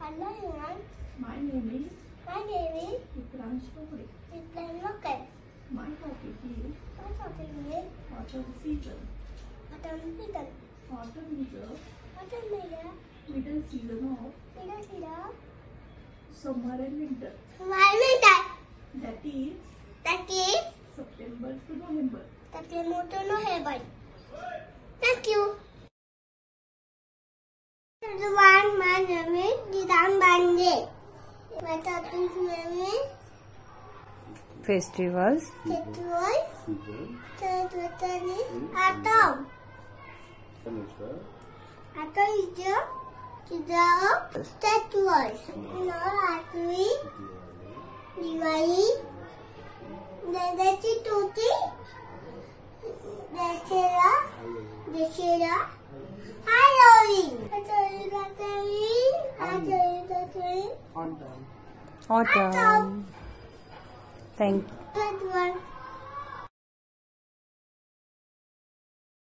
Hello everyone. My name is Vipransh. Vipransh. My topic is autumn season. Autumn is the middle season of summer and winter. That is September to November. Thank you. Everyone, my name is Hridaan. My topic name is Festivals. Autumn. Autumn is the season of festivals. Navratri, Diwali, Tuti, Dashera, Halloween. Autumn. Thank you. Good one.